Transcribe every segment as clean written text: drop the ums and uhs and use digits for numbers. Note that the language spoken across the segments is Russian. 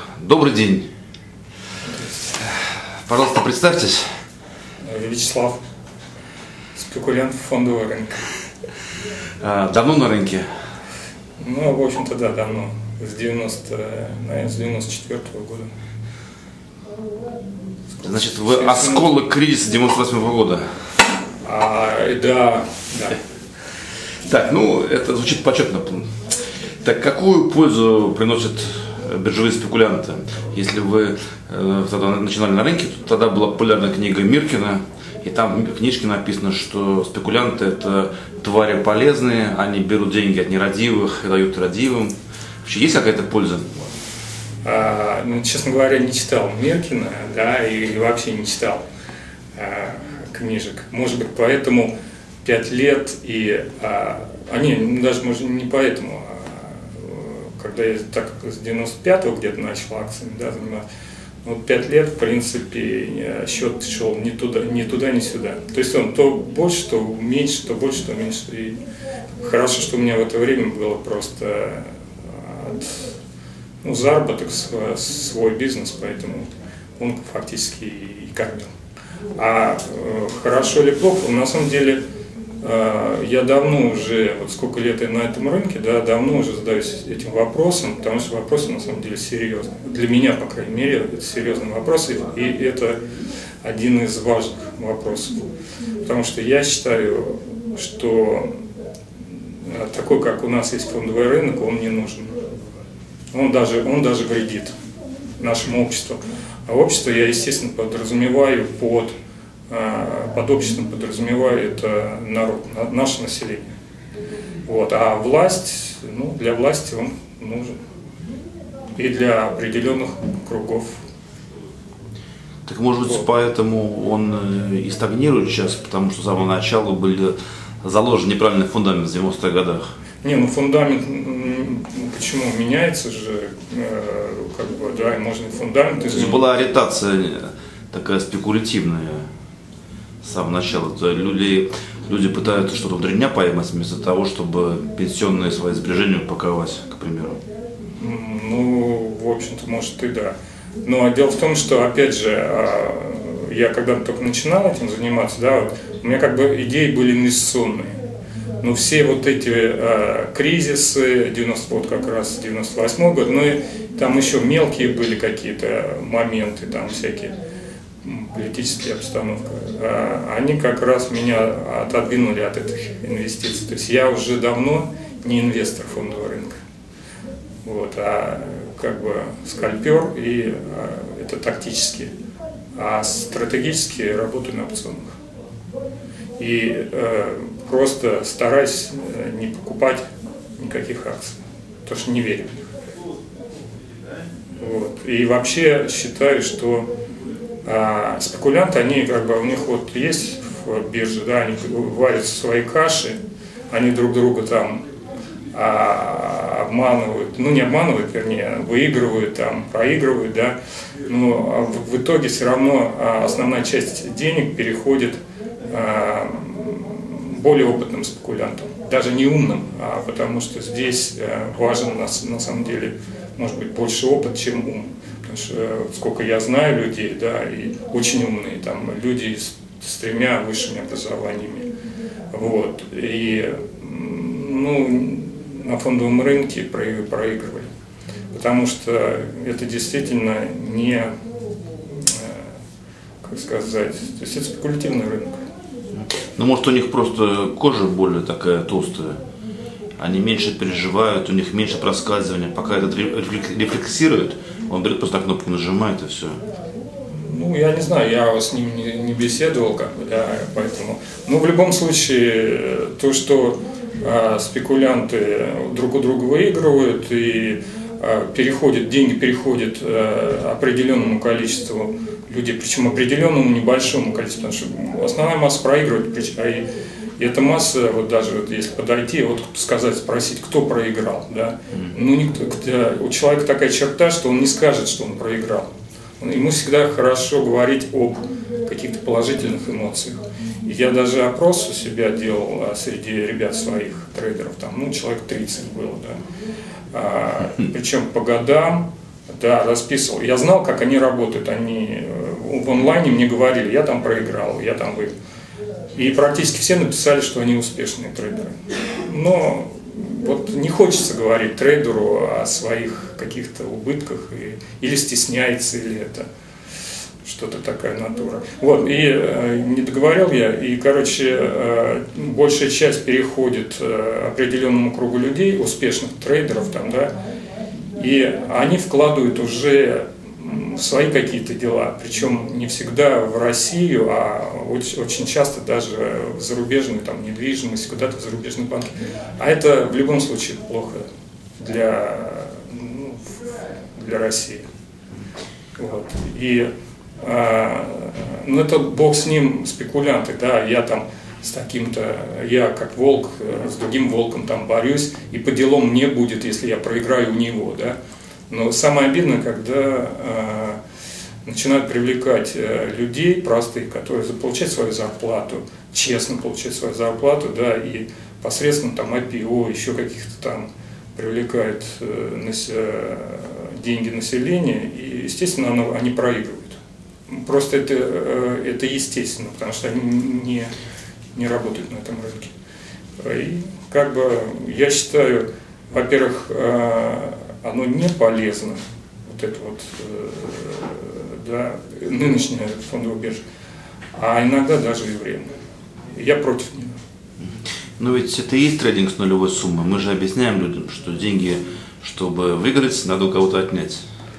Добрый день. Пожалуйста, представьтесь. Вячеслав, спекулянт фондового рынка. Давно на рынке? Ну, в общем-то, да, давно. Наверное, с 94-го года. Значит, вы осколок кризиса 98-го года. Да. Так, ну, это звучит почетно. Так, какую пользу приносят биржевые спекулянты? Если вы тогда начинали на рынке, то тогда была популярная книга Миркина, и там в книжке написано, что спекулянты – это твари полезные, они берут деньги от нерадивых и дают радивым. Вообще есть какая-то польза? Честно говоря, не читал Миркина, да, и вообще не читал книжек. Может быть, поэтому 5 лет даже, может, не поэтому, когда я так с 95-го где-то начал акциями, да, заниматься, вот 5 лет, в принципе, счет шел ни туда, ни сюда. То есть он то больше, то меньше, то больше, то меньше. И хорошо, что у меня в это время было просто заработок, свой бизнес, поэтому он фактически и кормил. Хорошо или плохо, на самом деле, я давно уже, вот сколько лет я на этом рынке, да, давно уже задаюсь этим вопросом, потому что вопросы на самом деле серьезные. Для меня, по крайней мере, это серьезные вопросы, и это один из важных вопросов. Потому что я считаю, что такой, как у нас есть фондовый рынок, он не нужен. Он даже вредит нашему обществу. А общество я, естественно, подразумеваю под обществом подразумеваю это народ, наше население. Вот. А власть, для власти он нужен. И для определенных кругов. Так может быть, поэтому он и стагнирует сейчас, потому что с самого начала были заложены неправильный фундамент в 90-х годах. Фундамент, почему меняется же, и можно фундамент изменить. Была ориентация такая спекулятивная с самого начала. Люди пытаются что-то внутри дня поймать, вместо того, чтобы пенсионные свои сбережения упаковать, к примеру. В общем-то, может и да. Но дело в том, что, опять же, я когда только начинал этим заниматься, да, у меня идеи были инвестиционные. Но все вот эти кризисы, как раз 98 год, и там еще мелкие были какие-то моменты, там всякие политические обстановки, они как раз меня отодвинули от этих инвестиций. То есть я уже давно не инвестор фондового рынка, скальпер, и это тактически, а стратегически работаю на опционах. И просто стараюсь не покупать никаких акций, потому что не верю в них. И вообще считаю, что спекулянты, они у них есть в бирже, да, они варят свои каши, они друг друга там обманывают, не обманывают, вернее, выигрывают, там, проигрывают, да, но в итоге все равно основная часть денег переходит более опытным спекулянтам, даже не умным, потому что здесь важен на самом деле, может быть, больше опыт, чем ум. Потому что сколько я знаю людей, да, и очень умные, там, люди с 3 высшими образованиями. И на фондовом рынке проигрывали. Потому что это действительно не, то есть это спекулятивный рынок. Может, у них просто кожа более такая толстая. Они меньше переживают, у них меньше проскальзывания. Пока этот рефлексирует, он берет просто на кнопку, нажимает и все. Я не знаю, я с ним не беседовал, поэтому. Но в любом случае, то, что спекулянты друг у друга выигрывают и деньги переходят определенному количеству людей, причем определенному небольшому количеству, потому что основная масса проигрывает, и эта масса, даже если подойти, спросить, кто проиграл, да, у человека такая черта, что он не скажет, что он проиграл. Ему всегда хорошо говорить об каких-то положительных эмоциях. И я даже опрос у себя делал среди ребят своих трейдеров, там, человек 30 было, да. Причем по годам, Да, расписывал. Я знал, как они работают. Они в онлайне мне говорили, я там проиграл, я там выиграл. И практически все написали, что они успешные трейдеры. Но вот не хочется говорить трейдеру о своих каких-то убытках, или стесняется, или это что-то такая натура. Вот, и не договорил я, и, короче, большая часть переходит определенному кругу людей, успешных трейдеров там, да, и они вкладывают уже в свои какие-то дела, причем не всегда в Россию, а очень часто даже в зарубежную там, недвижимость, куда-то в зарубежные банки. А это в любом случае плохо для России. Вот. И ну это бог с ним, спекулянты, да, я там с таким-то, я как волк с другим волком там борюсь, и по делам мне будет, если я проиграю у него, да. Но самое обидное, когда начинают привлекать людей простых, которые получают свою зарплату, честно получают свою зарплату, да, и посредством там IPO, еще каких-то там привлекают деньги населения, и, естественно, они проигрывают. Просто это естественно, потому что они не работают на этом рынке. И как бы я считаю, во-первых, оно не полезно, вот это вот, да, нынешняя фондовая биржа, а иногда даже и вредно. Я против нее. Но ведь это и есть трейдинг с нулевой суммой. Мы же объясняем людям, что деньги, чтобы выиграть, надо у кого-то отнять.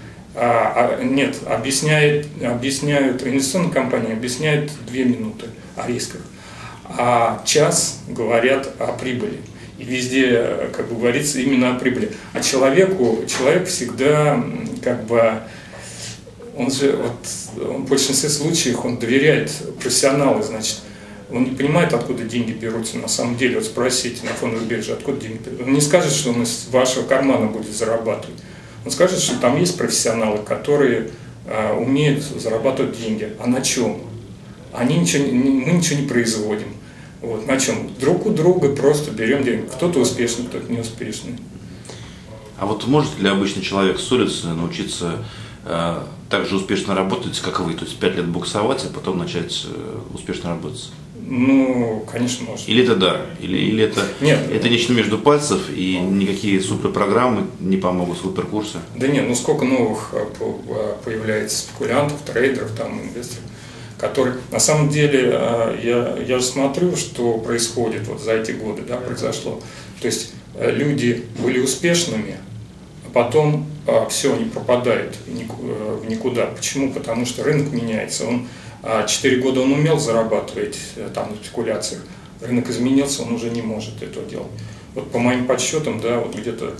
Нет, объясняют инвестиционные компании, объясняют 2 минуты о рисках, а час говорят о прибыли. И везде, как бы говорится, именно о прибыли. А человек всегда, как бы, он в большинстве случаев он доверяет профессионалу, значит, он не понимает, откуда деньги берутся. На самом деле, вот спросите на фондовой бирже, откуда деньги берутся. Он не скажет, что он из вашего кармана будет зарабатывать. Он скажет, что там есть профессионалы, которые умеют зарабатывать деньги. А на чем? Мы ничего не производим. Вот, на чем? Друг у друга просто берем деньги. Кто-то успешный, кто-то не успешный. А вот может ли обычный человек с улицы научиться так же успешно работать, как вы? То есть 5 лет буксовать, а потом начать успешно работать? Ну, конечно, может. Или это дар? Или это, нет, это нечто между пальцев, и никакие суперпрограммы не помогут, суперкурсы? Да нет, ну сколько новых появляется спекулянтов, трейдеров, там, инвесторов, которые, на самом деле, я же смотрю, что происходит вот за эти годы, да, произошло. То есть люди были успешными, а потом все, они пропадают в никуда. Почему? Потому что рынок меняется. 4 года он умел зарабатывать там на спекуляциях, рынок изменился, он уже не может этого делать. Вот по моим подсчетам, да, вот где-то,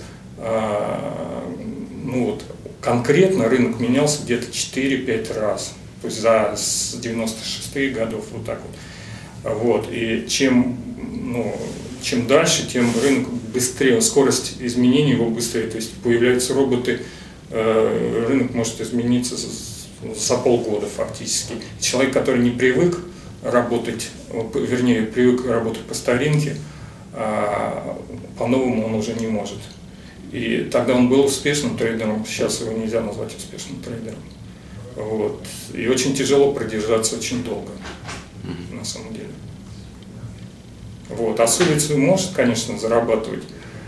ну вот конкретно рынок менялся где-то 4-5 раз, то есть за 96-х годов вот так вот. Вот, и чем дальше, тем рынок быстрее, скорость изменений его быстрее, то есть появляются роботы, рынок может измениться за полгода фактически. Человек, который не привык работать, вернее, привык работать по старинке, по-новому он уже не может. И тогда он был успешным трейдером, сейчас его нельзя назвать успешным трейдером. Вот. И очень тяжело продержаться очень долго, на самом деле. Вот. А с улицы может, конечно, зарабатывать,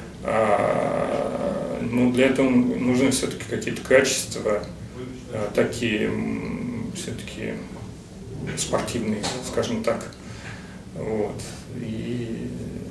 но для этого нужны все-таки какие-то качества, такие все-таки спортивные, скажем так. Вот. И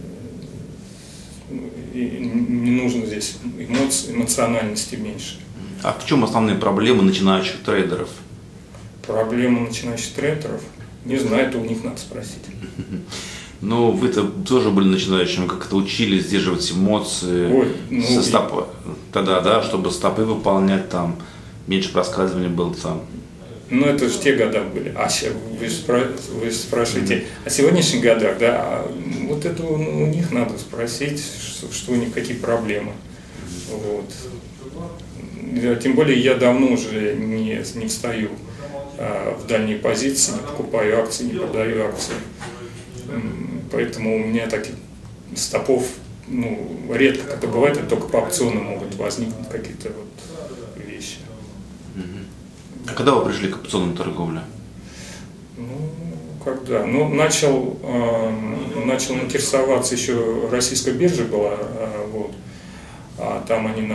не нужно здесь эмоциональности меньше. А в чем основные проблемы начинающих трейдеров? Проблемы начинающих трейдеров? Не знаю, это у них надо спросить. Ну, вы-то тоже были начинающими, как это учили сдерживать эмоции, со стопа, тогда, да, чтобы стопы выполнять там. Меньше проскальзывания было там. Ну, это же те года были. А вы спрашиваете о сегодняшних годах, да? Вот это у них надо спросить, что у них какие проблемы. Вот. Тем более я давно уже не встаю в дальние позиции, не покупаю акции, не продаю акции. Поэтому у меня таких стопов, редко, когда бывает, это только по опционам могут возникнуть какие-то вот вещи. А когда вы пришли к опционной торговле? Ну, когда? Ну, начал интересоваться, еще российская биржа была, вот, а там они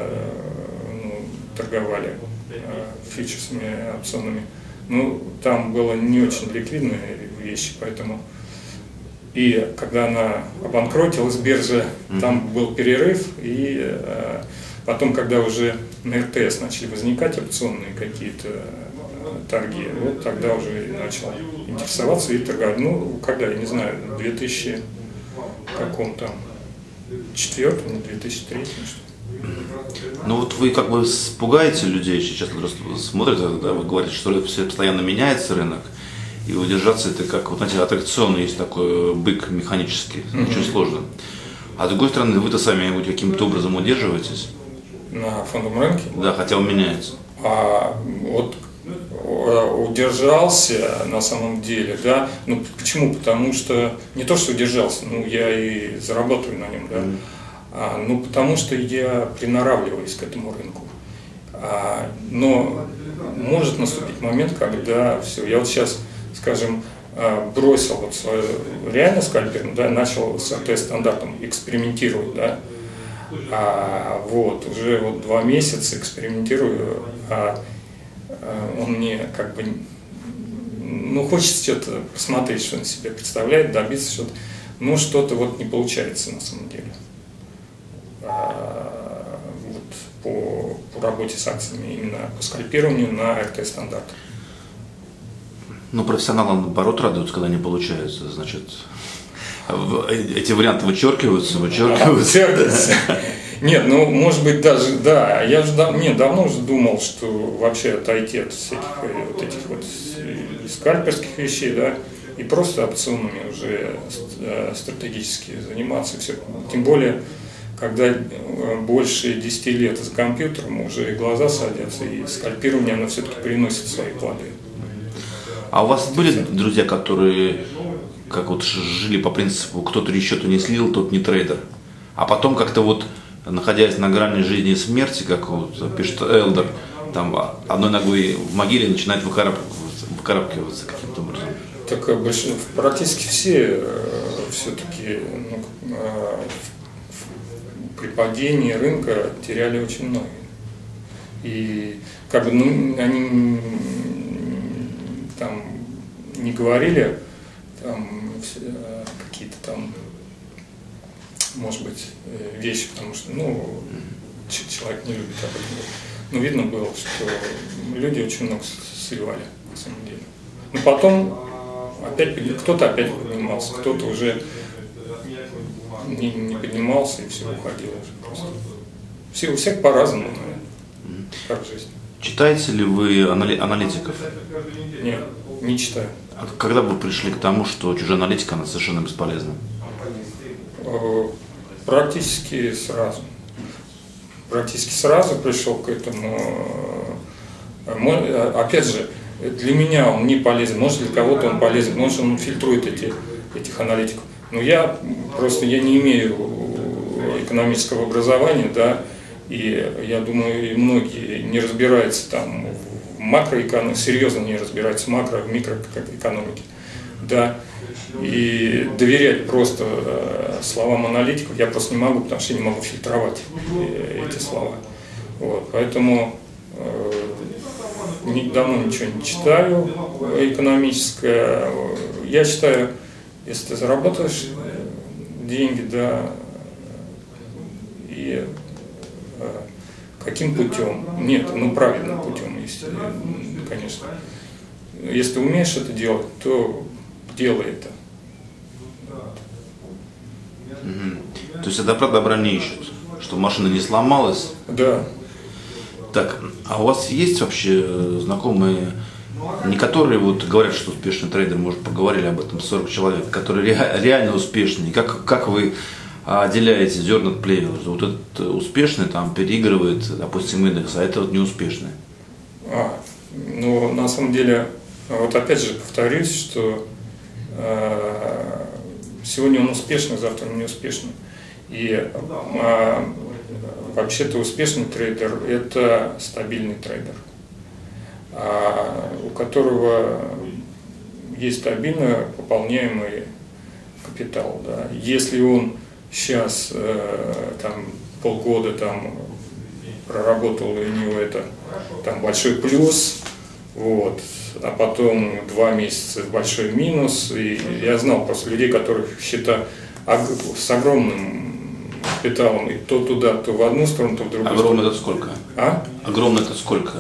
торговали фьючерсами, опционами. Ну, там было не очень ликвидные вещи, поэтому... И когда она обанкротилась, биржа, там был перерыв, и потом, когда уже на РТС начали возникать опционные какие-то торги, вот тогда уже начал интересоваться и торговать. Ну, когда, я не знаю, 2000 каком там, 2004, не 2003, что. Ну вот вы как бы пугаете людей, сейчас смотрят, да, вы говорите, что все постоянно меняется рынок, и удержаться это как, вот знаете, аттракционный есть такой бык механический, очень сложно. А с другой стороны, вы-то сами каким-то образом удерживаетесь? На фондовом рынке? Да, хотя он меняется. Вот удержался на самом деле, да. Ну почему? Потому что не то, что удержался, ну я и заработаю на нем, да. Ну потому что я приноравливаюсь к этому рынку. Но может наступить момент, когда все. Я вот сейчас, скажем, бросил вот свою реально скальперную, да, начал с РТС-стандартом экспериментировать, да. Вот уже вот 2 месяца экспериментирую, он мне как бы, ну, хочется что-то посмотреть, что он себе представляет, добиться что-то, но что-то вот не получается на самом деле. Вот по работе с акциями, именно по скальпированию на РТС-стандарт. Ну, профессионалы, наоборот, радуются, когда не получается, значит, эти варианты вычеркиваются. Нет, ну, может быть, даже, да, я же давно уже думал, что вообще отойти от всяких вот этих вот скальперских вещей, да, и просто опционами уже стратегически заниматься. Все. Тем более, когда больше 10 лет за компьютером, уже и глаза садятся, и скальпирование, оно все-таки приносит свои плоды. А у вас были друзья, которые как вот жили по принципу, кто 3 счета не слил, тот не трейдер, а потом как-то вот, находясь на грани жизни и смерти, как вот пишет Элдер, там одной ногой в могиле начинает выкарабкиваться каким-то образом? Так практически все все-таки при падении рынка теряли очень много. И как бы, ну, они там не говорили там какие-то там, может быть, вещи, потому что, ну, человек не любит об этом говорить. Но видно было, что люди очень много сливали, на самом деле. Но потом опять кто-то опять поднимался, кто-то уже не поднимался и все, уходил уже просто. У всех по-разному, наверное, как жизнь. Читаете ли вы аналитиков? Нет, не читаю. А когда вы пришли к тому, что чужая аналитика, она совершенно бесполезна? Практически сразу. Практически сразу пришел к этому. Опять же, для меня он не полезен, может для кого-то он полезен, может он фильтрует этих аналитиков. Но я не имею экономического образования, да, и я думаю, и многие не разбираются там в макроэкономике, серьезно не разбираются в макро, в микроэкономике, да, и доверять просто словам аналитиков я просто не могу, потому что я не могу фильтровать эти слова. Вот, поэтому давно ничего не читаю экономическое. Я считаю, если ты заработаешь деньги, да, и каким путем? Нет, ну правильным путем, конечно. Если ты умеешь это делать, то делай это. То есть добра не ищут, что машина не сломалась? Да. Так, а у вас есть вообще знакомые, не которые вот говорят, что успешный трейдер, может, поговорили об этом, 40 человек, которые реально успешные? Как вы отделяете зерна от плевел? Вот этот успешный там переигрывает, допустим, индекс, а это вот неуспешный? Ну, на самом деле, вот опять же повторюсь, что сегодня он успешный, завтра он неуспешный. И вообще-то успешный трейдер – это стабильный трейдер. у которого есть стабильно пополняемый капитал. Да. Если он сейчас там, полгода там, проработал, и у него это там, большой плюс, вот, а потом 2 месяца большой минус. И я знал просто людей, которых счета с огромным капиталом, и то туда, то в одну сторону, то в другую сторону. Огромное это сколько? А? Огромное это сколько?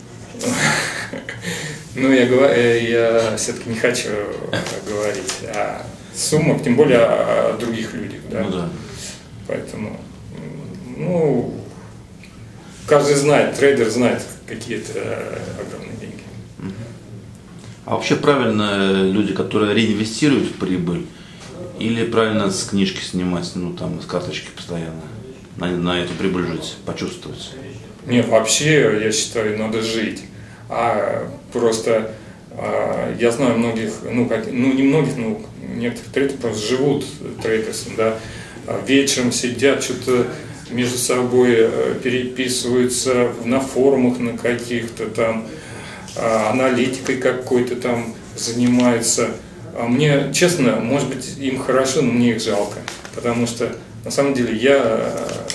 Ну, я все-таки не хочу говорить о суммах, тем более о других людях. Да? Ну да. Поэтому, ну, каждый знает, трейдер знает какие-то огромные деньги. А вообще правильно люди, которые реинвестируют в прибыль, или правильно с книжки снимать, ну там, с карточки постоянно, на эту прибыль жить, почувствовать? Нет, вообще, я считаю, надо жить. А просто я знаю многих, не многих, но некоторых трейдеров просто живут трейдерством, да, вечером сидят, что-то между собой переписываются на форумах на каких-то там, аналитикой какой-то там занимаются. А мне, честно, может быть, им хорошо, но мне их жалко, потому что на самом деле я,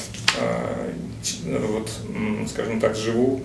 вот, скажем так, живу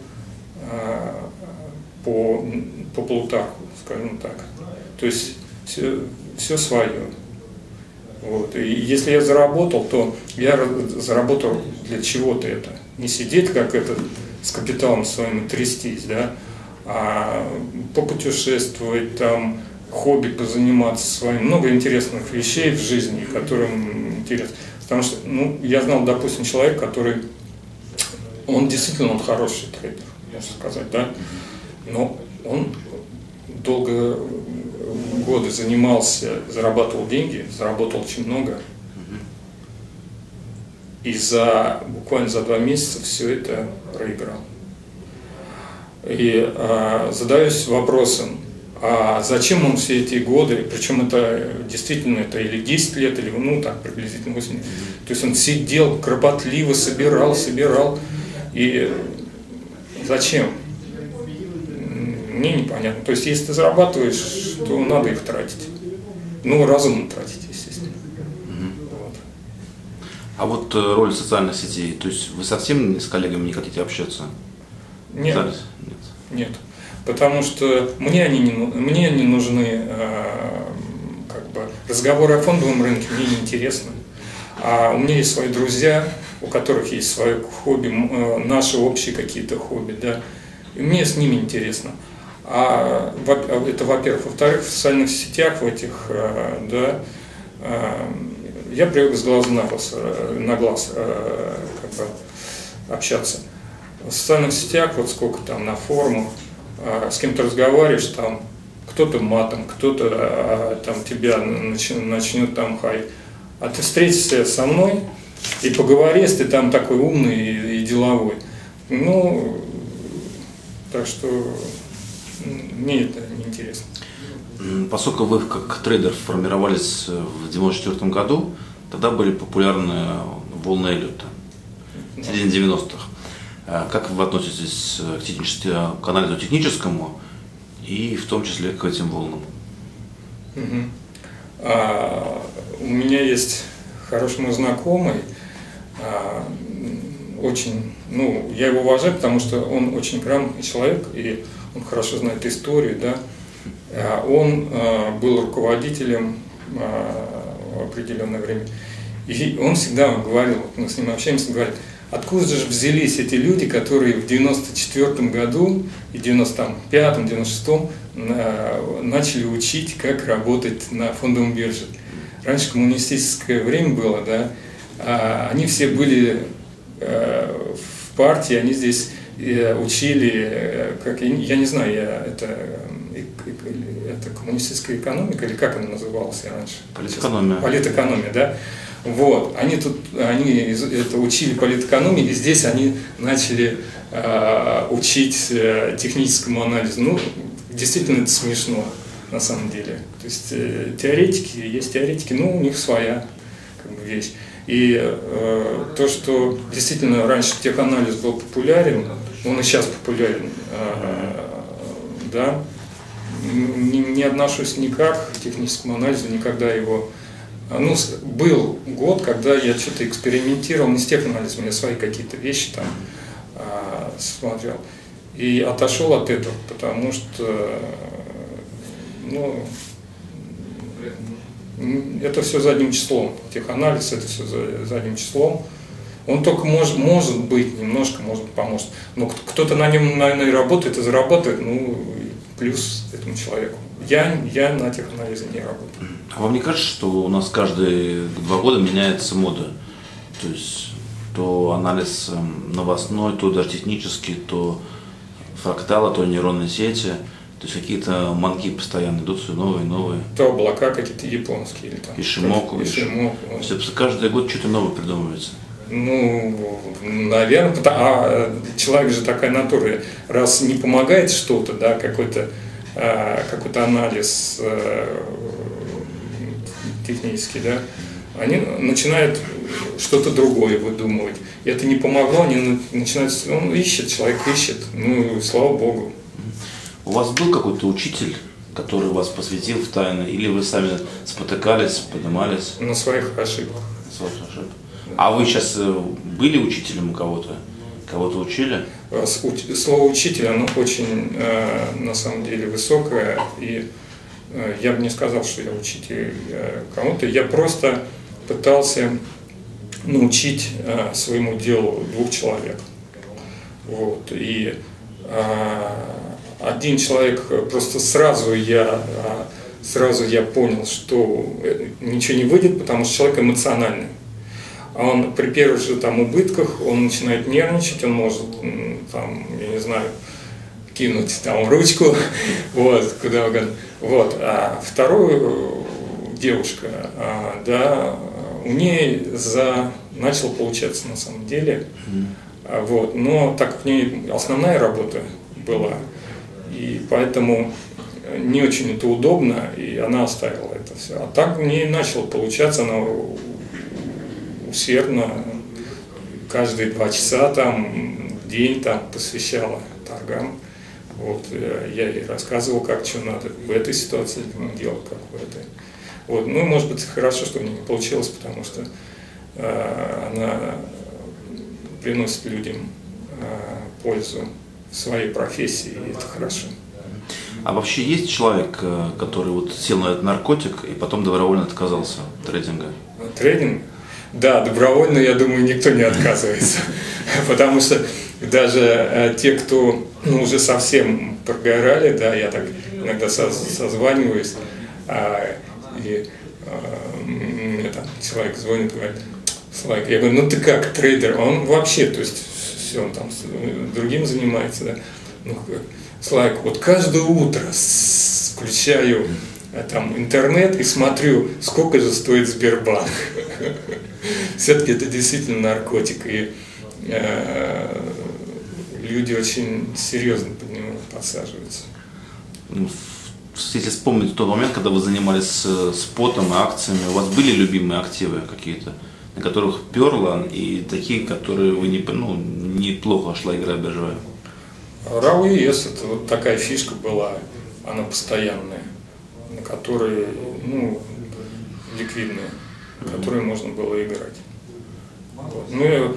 по Плутарху, скажем так. То есть все свое. Вот. И если я заработал, то я заработал для чего-то это. Не сидеть как это с капиталом своим и трястись, да, а попутешествовать, там, хобби позаниматься своим. Много интересных вещей в жизни, которым интересно. Потому что, ну, я знал, допустим, человека, который, он действительно хороший трейдер, можно сказать, да, но он долго годы занимался, зарабатывал деньги, заработал очень много, и буквально за 2 месяца все это проиграл. И задаюсь вопросом, а зачем он все эти годы, причем это действительно это или 10 лет, или ну так приблизительно 8 лет, то есть он сидел кропотливо, собирал, и зачем? Мне непонятно. То есть если ты зарабатываешь, то надо их тратить. Ну, разумно тратить, естественно. Вот. А вот роль социальных сетей, то есть вы совсем с коллегами не хотите общаться? Нет. Нет. Потому что мне они не нужны, как бы, разговоры о фондовом рынке мне не интересны. А у меня есть свои друзья, у которых есть свое хобби, наши общие какие-то хобби, да, и мне с ними интересно. Это, во-первых. Во-вторых, в социальных сетях, в этих, да, я привык с глазу на глаз как бы, общаться. В социальных сетях, вот сколько там на форумах, с кем-то разговариваешь, там кто-то матом, кто-то там тебя начнет там хай. А ты встретишься со мной и поговори, если ты там такой умный и деловой. Ну, так что мне это неинтересно. Поскольку вы как трейдер формировались в 1994 году, тогда были популярны волны Эллиота в середине 90-х. Как вы относитесь к анализу техническому и в том числе к этим волнам? У меня есть хороший мой знакомый, очень, ну, я его уважаю, потому что он очень грамотный человек, и он хорошо знает историю, да. Он был руководителем в определенное время, и он всегда говорил, мы с ним общаемся, говорит, откуда же взялись эти люди, которые в 94 году и 95-м, 96-м начали учить, как работать на фондовом бирже. Раньше коммунистическое время было, да, они все были в партии, они здесь учили, как, я не знаю, это коммунистическая экономика, или как она называлась раньше? Политэкономия. Политэкономия, да. Вот, они это учили политэкономии, и здесь они начали учить техническому анализу. Ну, действительно, это смешно, на самом деле. То есть теоретики, есть теоретики, но у них своя как бы, вещь. И то, что действительно раньше теханализ был популярен, он и сейчас популярен, да, не отношусь никак к техническому анализу, никогда его... Ну, был год, когда я что-то экспериментировал, не с теханализом, я свои какие-то вещи там смотрел. И отошел от этого, потому что, ну, это все задним числом. Теханализ, это все задним числом. Он только может быть, немножко может поможет. Но кто-то на нем, наверное, работает и заработает, ну, плюс этому человеку. Я на теханализе не работаю. А вам не кажется, что у нас каждые 2 года меняется мода? То есть то анализ новостной, то даже технический, то фракталы, то нейронные сети. То есть какие-то манки постоянно идут, все новые и новые. То облака какие-то японские или там. Ишимоку. То есть каждый год что-то новое придумывается. Ну, наверное, человек же такая натура. Раз не помогает что-то, да, какой-то анализ технический, да, они начинают что-то другое выдумывать. И это не помогло, они начинают, он ищет, человек ищет, ну, слава Богу. У вас был какой-то учитель, который вас посвятил в тайны, или вы сами спотыкались, поднимались? На своих ошибках. А вы сейчас были учителем у кого-то? Кого-то учили? Слово «учитель», оно очень, на самом деле, высокое, и я бы не сказал, что я учитель кому-то, я просто пытался научить своему делу 2 человек. Вот. И один человек, просто сразу я понял, что ничего не выйдет, потому что человек эмоциональный. А он при первых же там убытках, он начинает нервничать, он может, там, я не знаю, кинуть там ручку, вот, куда угодно. Вот. А вторую девушка, да, у нее начало получаться на самом деле, вот, но так как у нее основная работа была, и поэтому не очень это удобно, и она оставила это все. А так у нее начало получаться, она усердно каждые 2 часа там, в день там, посвящала торгам. Вот, я ей рассказывал, как что надо в этой ситуации делать, как в этой. Вот, ну, может быть, хорошо, что у нее не получилось, потому что она приносит людям пользу в своей профессии, и это хорошо. А вообще есть человек, который вот сел на этот наркотик и потом добровольно отказался от трейдинга? Трейдинг? Да, добровольно, я думаю, никто не отказывается. Потому что даже те, кто уже совсем прогорали, да, я так иногда созваниваюсь, и мне там человек звонит, говорит: Слайк, я говорю, ну ты как, трейдер? Он вообще, то есть все, он там другим занимается, да. Ну, Слайк, вот каждое утро включаю там интернет и смотрю, сколько же стоит Сбербанк. Все-таки это действительно наркотик, и люди очень серьезно под него подсаживаются. Если вспомнить тот момент, когда вы занимались спотом и акциями, у вас были любимые активы какие-то, на которых перло, и такие, которые вы неплохо шла игра биржевая? РАО ЕС, это вот такая фишка была, она постоянная, на которой, ликвидная, на которой можно было играть. Вот.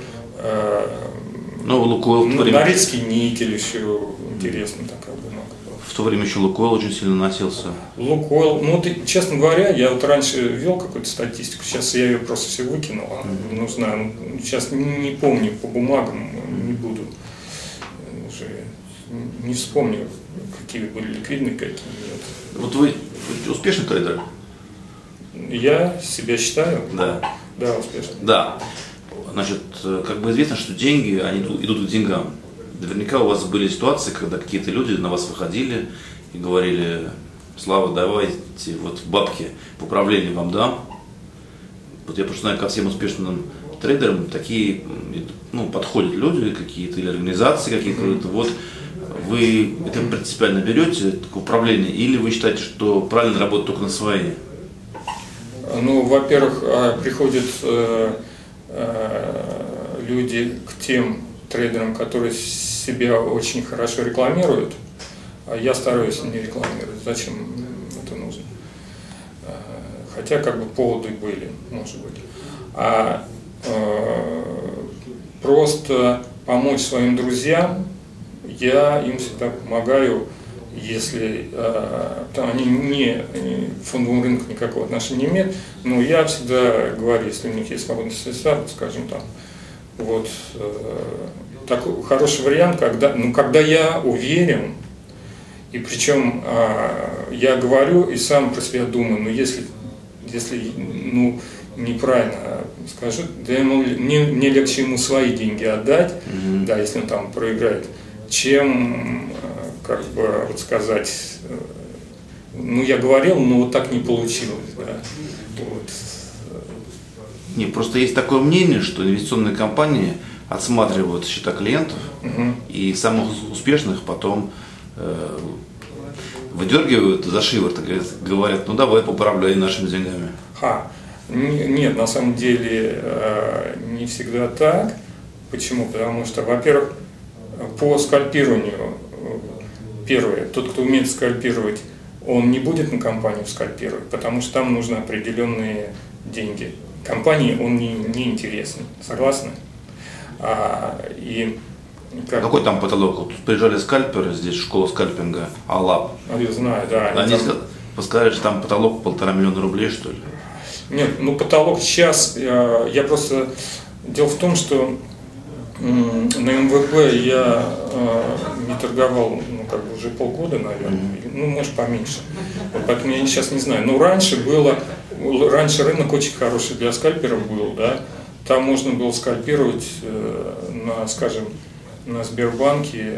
Лукойл в то время... Норильский никель еще интересно такая бумага была. В то время еще Лукойл очень сильно носился. Лукойл, честно говоря, я вот раньше вел какую-то статистику, сейчас я ее просто все выкинул, не нужна. Сейчас не помню по бумагам, не буду уже, не вспомню, какие были ликвидные, какие нет. Вот вы успешный трейдер? Я себя считаю? Да. Да, успешный. Да. Значит, как бы известно, что деньги, они идут к деньгам. Наверняка у вас были ситуации, когда какие-то люди на вас выходили и говорили: Слава, давайте вот бабки в управление вам дам. Вот я просто знаю, ко всем успешным трейдерам такие, подходят люди какие-то или организации какие-то. Вот вы это принципиально берете к управлению, или вы считаете, что правильно работать только на свои? Во-первых, приходят люди к тем трейдерам, которые себя очень хорошо рекламируют, я стараюсь не рекламировать. Зачем это нужно? Хотя как бы поводы были, может быть. Просто помочь своим друзьям, я им всегда помогаю, если они не к фондовому рынку никакого отношения не имеют, но я всегда говорю, если у них есть свободные средства, скажем там, вот такой хороший вариант, когда я уверен, и причем я говорю и сам про себя думаю, но если неправильно скажу, да мне легче ему свои деньги отдать, да, если он там проиграет, чем, как бы, вот сказать, я говорил, но вот так не получилось, да. Вот. Не, просто есть такое мнение, что инвестиционные компании отсматривают счета клиентов, и самых успешных потом выдергивают за шиворот, говорят, ну давай поуправляй нашими деньгами. Нет, на самом деле не всегда так. Почему? Потому что, во-первых, по скальпированию, первое, тот, кто умеет скальпировать, он не будет на компанию скальпировать, потому что там нужны определенные деньги. Компании он не интересен. Согласны? Какой там потолок? Вот тут приезжали скальперы, здесь школа скальпинга, Алаб. Я знаю, да. Они сказали, что там потолок 1,5 миллиона рублей, что ли? Нет, потолок сейчас, я просто... Дело в том, что на МВП я не торговал, уже полгода, наверное, может поменьше. Вот, поэтому я сейчас не знаю. Но раньше рынок очень хороший для скальперов был, да. Там можно было скальпировать, скажем, на Сбербанке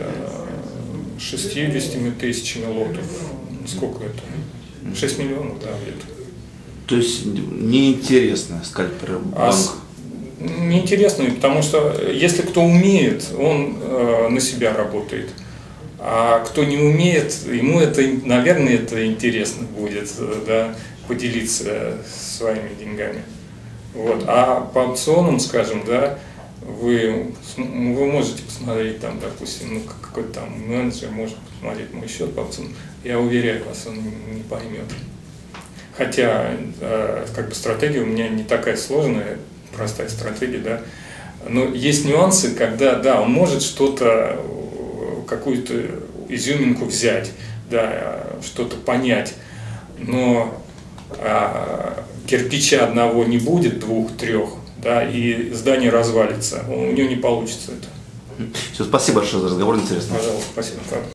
60 тысячами лотов. Сколько это? 6 миллионов, да, где-то. То есть неинтересно скальперы банк? Неинтересно, потому что если кто умеет, он на себя работает. А кто не умеет, ему это, наверное, это интересно будет, да, поделиться своими деньгами. Вот. А по опционам, скажем, да, вы можете посмотреть, там, допустим, какой-то там менеджер может посмотреть мой счет по опционам. Я уверяю вас, он не поймет. Хотя как бы стратегия у меня не такая сложная, простая стратегия, да. Но есть нюансы, когда, да, он может что-то, какую-то изюминку взять, да, что-то понять, но кирпича одного не будет, 2-3, да, и здание развалится, у него не получится это. Все, спасибо большое за разговор, интересно. Пожалуйста, спасибо.